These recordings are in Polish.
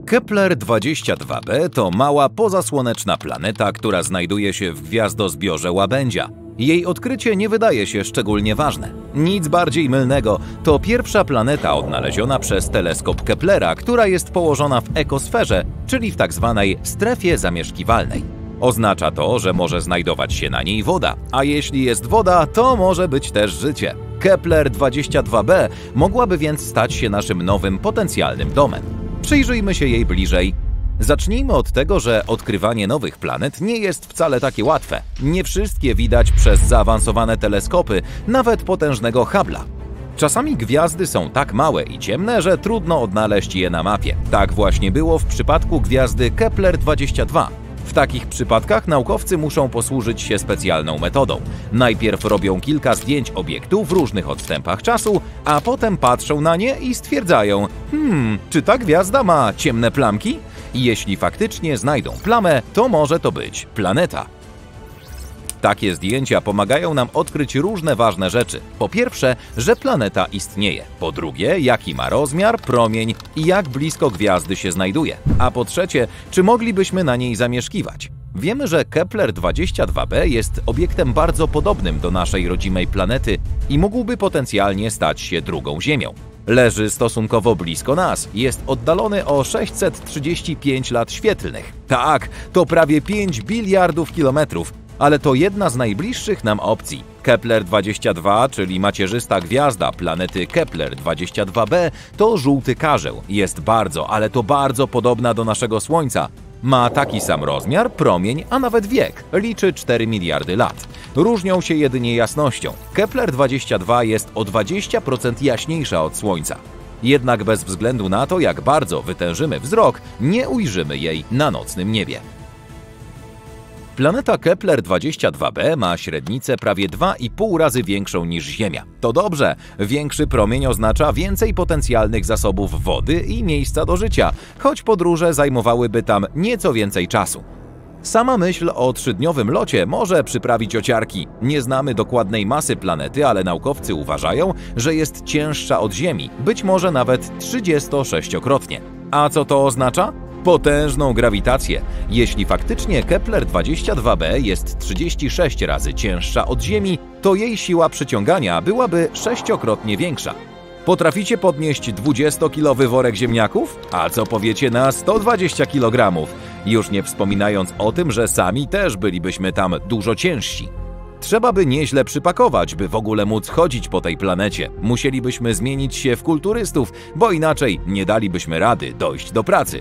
Kepler-22b to mała pozasłoneczna planeta, która znajduje się w gwiazdozbiorze Łabędzia. Jej odkrycie nie wydaje się szczególnie ważne. Nic bardziej mylnego, to pierwsza planeta odnaleziona przez teleskop Keplera, która jest położona w ekosferze, czyli w tzw. strefie zamieszkiwalnej. Oznacza to, że może znajdować się na niej woda, a jeśli jest woda, to może być też życie. Kepler-22b mogłaby więc stać się naszym nowym potencjalnym domem. Przyjrzyjmy się jej bliżej. Zacznijmy od tego, że odkrywanie nowych planet nie jest wcale takie łatwe. Nie wszystkie widać przez zaawansowane teleskopy, nawet potężnego Hubble'a. Czasami gwiazdy są tak małe i ciemne, że trudno odnaleźć je na mapie. Tak właśnie było w przypadku gwiazdy Kepler-22. W takich przypadkach naukowcy muszą posłużyć się specjalną metodą. Najpierw robią kilka zdjęć obiektu w różnych odstępach czasu, a potem patrzą na nie i stwierdzają: czy ta gwiazda ma ciemne plamki? I jeśli faktycznie znajdą plamę, to może to być planeta. Takie zdjęcia pomagają nam odkryć różne ważne rzeczy. Po pierwsze, że planeta istnieje. Po drugie, jaki ma rozmiar, promień i jak blisko gwiazdy się znajduje. A po trzecie, czy moglibyśmy na niej zamieszkiwać. Wiemy, że Kepler-22b jest obiektem bardzo podobnym do naszej rodzimej planety i mógłby potencjalnie stać się drugą Ziemią. Leży stosunkowo blisko nas, jest oddalony o 635 lat świetlnych. Tak, to prawie 5 biliardów kilometrów, ale to jedna z najbliższych nam opcji. Kepler-22, czyli macierzysta gwiazda planety Kepler-22b, to żółty karzeł. Jest bardzo, ale to bardzo podobna do naszego Słońca. Ma taki sam rozmiar, promień, a nawet wiek. Liczy 4 miliardy lat. Różnią się jedynie jasnością. Kepler-22 jest o 20% jaśniejsza od Słońca. Jednak bez względu na to, jak bardzo wytężymy wzrok, nie ujrzymy jej na nocnym niebie. Planeta Kepler-22b ma średnicę prawie 2,5 razy większą niż Ziemia. To dobrze, większy promień oznacza więcej potencjalnych zasobów wody i miejsca do życia, choć podróże zajmowałyby tam nieco więcej czasu. Sama myśl o 3-dniowym locie może przyprawić ociarki. Nie znamy dokładnej masy planety, ale naukowcy uważają, że jest cięższa od Ziemi, być może nawet 36-krotnie. A co to oznacza? Potężną grawitację. Jeśli faktycznie Kepler-22b jest 36 razy cięższa od Ziemi, to jej siła przyciągania byłaby 6-krotnie większa. Potraficie podnieść 20-kilowy worek ziemniaków? A co powiecie na 120 kg? Już nie wspominając o tym, że sami też bylibyśmy tam dużo ciężsi. Trzeba by nieźle przypakować, by w ogóle móc chodzić po tej planecie. Musielibyśmy zmienić się w kulturystów, bo inaczej nie dalibyśmy rady dojść do pracy.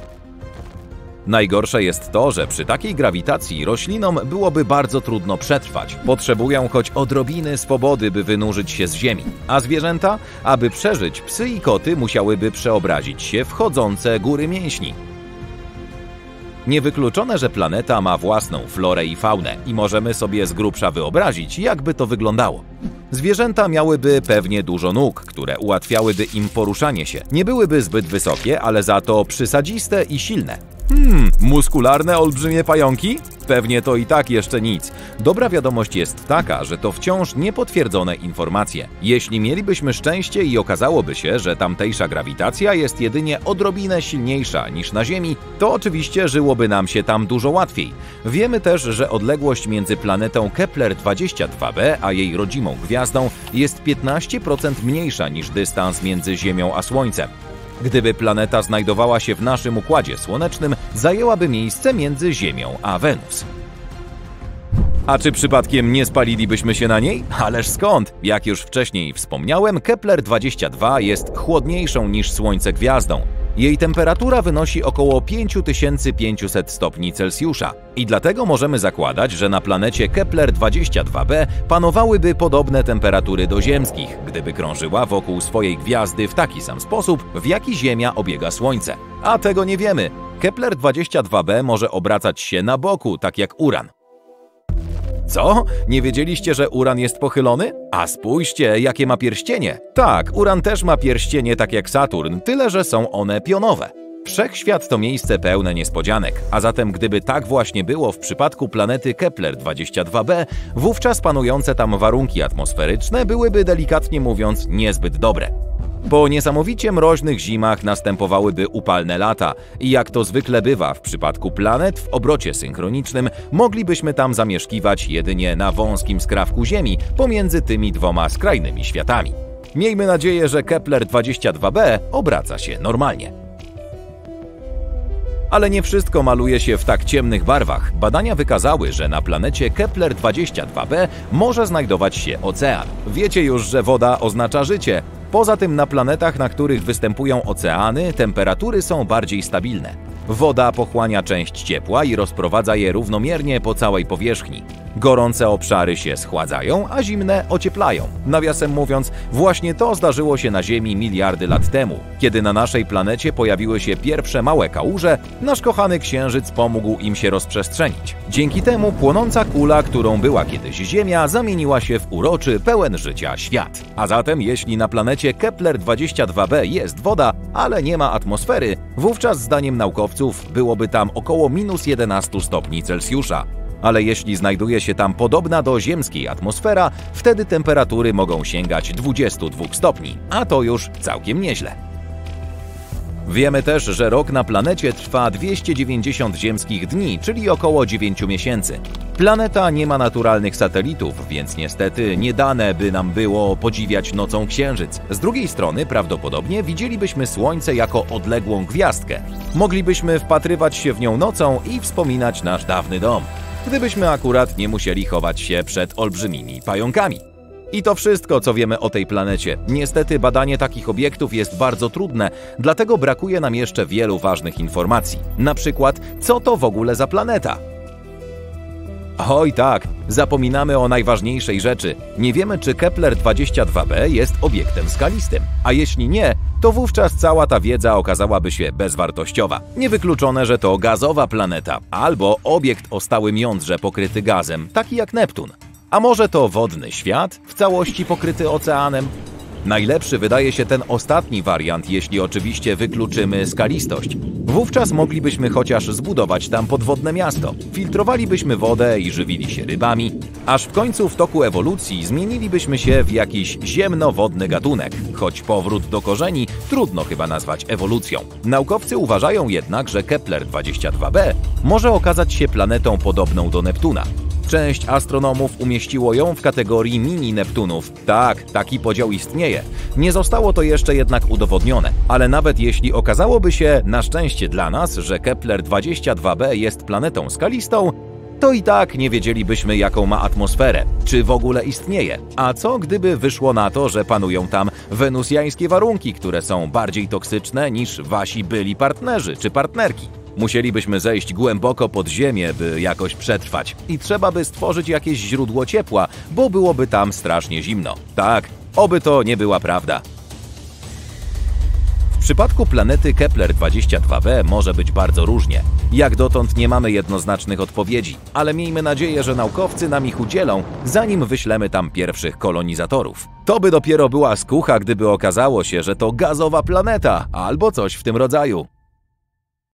Najgorsze jest to, że przy takiej grawitacji roślinom byłoby bardzo trudno przetrwać. Potrzebują choć odrobiny swobody, by wynurzyć się z ziemi. A zwierzęta? Aby przeżyć, psy i koty musiałyby przeobrazić się w chodzące góry mięśni. Niewykluczone, że planeta ma własną florę i faunę i możemy sobie z grubsza wyobrazić, jakby to wyglądało. Zwierzęta miałyby pewnie dużo nóg, które ułatwiałyby im poruszanie się. Nie byłyby zbyt wysokie, ale za to przysadziste i silne. Muskularne olbrzymie pająki? Pewnie to i tak jeszcze nic. Dobra wiadomość jest taka, że to wciąż niepotwierdzone informacje. Jeśli mielibyśmy szczęście i okazałoby się, że tamtejsza grawitacja jest jedynie odrobinę silniejsza niż na Ziemi, to oczywiście żyłoby nam się tam dużo łatwiej. Wiemy też, że odległość między planetą Kepler-22b a jej rodzimą gwiazdą jest 15% mniejsza niż dystans między Ziemią a Słońcem. Gdyby planeta znajdowała się w naszym Układzie Słonecznym, zajęłaby miejsce między Ziemią a Wenus. A czy przypadkiem nie spalilibyśmy się na niej? Ależ skąd? Jak już wcześniej wspomniałem, Kepler-22 jest chłodniejszą niż Słońce gwiazdą. Jej temperatura wynosi około 5500 stopni Celsjusza i dlatego możemy zakładać, że na planecie Kepler-22b panowałyby podobne temperatury do ziemskich, gdyby krążyła wokół swojej gwiazdy w taki sam sposób, w jaki Ziemia obiega Słońce. A tego nie wiemy. Kepler-22b może obracać się na boku, tak jak Uran. Co? Nie wiedzieliście, że Uran jest pochylony? A spójrzcie, jakie ma pierścienie. Tak, Uran też ma pierścienie tak jak Saturn, tyle że są one pionowe. Wszechświat to miejsce pełne niespodzianek, a zatem gdyby tak właśnie było w przypadku planety Kepler-22b, wówczas panujące tam warunki atmosferyczne byłyby delikatnie mówiąc niezbyt dobre. Po niesamowicie mroźnych zimach następowałyby upalne lata i jak to zwykle bywa w przypadku planet w obrocie synchronicznym, moglibyśmy tam zamieszkiwać jedynie na wąskim skrawku Ziemi pomiędzy tymi dwoma skrajnymi światami. Miejmy nadzieję, że Kepler-22b obraca się normalnie. Ale nie wszystko maluje się w tak ciemnych barwach. Badania wykazały, że na planecie Kepler-22b może znajdować się ocean. Wiecie już, że woda oznacza życie. Poza tym na planetach, na których występują oceany, temperatury są bardziej stabilne. Woda pochłania część ciepła i rozprowadza je równomiernie po całej powierzchni. Gorące obszary się schładzają, a zimne ocieplają. Nawiasem mówiąc, właśnie to zdarzyło się na Ziemi miliardy lat temu. Kiedy na naszej planecie pojawiły się pierwsze małe kałuże, nasz kochany Księżyc pomógł im się rozprzestrzenić. Dzięki temu płonąca kula, którą była kiedyś Ziemia, zamieniła się w uroczy, pełen życia świat. A zatem, jeśli na planecie Kepler-22b jest woda, ale nie ma atmosfery, wówczas zdaniem naukowców byłoby tam około -11 stopni Celsjusza. Ale jeśli znajduje się tam podobna do ziemskiej atmosfera, wtedy temperatury mogą sięgać 22 stopni, a to już całkiem nieźle. Wiemy też, że rok na planecie trwa 290 ziemskich dni, czyli około 9 miesięcy. Planeta nie ma naturalnych satelitów, więc niestety nie dane by nam było podziwiać nocą Księżyc. Z drugiej strony prawdopodobnie widzielibyśmy Słońce jako odległą gwiazdkę. Moglibyśmy wpatrywać się w nią nocą i wspominać nasz dawny dom, gdybyśmy akurat nie musieli chować się przed olbrzymimi pająkami. I to wszystko, co wiemy o tej planecie. Niestety badanie takich obiektów jest bardzo trudne, dlatego brakuje nam jeszcze wielu ważnych informacji. Na przykład, co to w ogóle za planeta? Oj tak, zapominamy o najważniejszej rzeczy. Nie wiemy, czy Kepler-22b jest obiektem skalistym. A jeśli nie, to wówczas cała ta wiedza okazałaby się bezwartościowa. Niewykluczone, że to gazowa planeta, albo obiekt o stałym jądrze pokryty gazem, taki jak Neptun. A może to wodny świat, w całości pokryty oceanem? Najlepszy wydaje się ten ostatni wariant, jeśli oczywiście wykluczymy skalistość. Wówczas moglibyśmy chociaż zbudować tam podwodne miasto, filtrowalibyśmy wodę i żywili się rybami, aż w końcu w toku ewolucji zmienilibyśmy się w jakiś ziemnowodny gatunek, choć powrót do korzeni trudno chyba nazwać ewolucją. Naukowcy uważają jednak, że Kepler-22b może okazać się planetą podobną do Neptuna. Część astronomów umieściło ją w kategorii mini-Neptunów. Tak, taki podział istnieje. Nie zostało to jeszcze jednak udowodnione, ale nawet jeśli okazałoby się, na szczęście dla nas, że Kepler-22b jest planetą skalistą, to i tak nie wiedzielibyśmy, jaką ma atmosferę, czy w ogóle istnieje. A co gdyby wyszło na to, że panują tam wenusjańskie warunki, które są bardziej toksyczne niż wasi byli partnerzy czy partnerki? Musielibyśmy zejść głęboko pod ziemię, by jakoś przetrwać. I trzeba by stworzyć jakieś źródło ciepła, bo byłoby tam strasznie zimno. Tak, oby to nie była prawda. W przypadku planety Kepler-22b może być bardzo różnie. Jak dotąd nie mamy jednoznacznych odpowiedzi, ale miejmy nadzieję, że naukowcy nam ich udzielą, zanim wyślemy tam pierwszych kolonizatorów. To by dopiero była skucha, gdyby okazało się, że to gazowa planeta albo coś w tym rodzaju.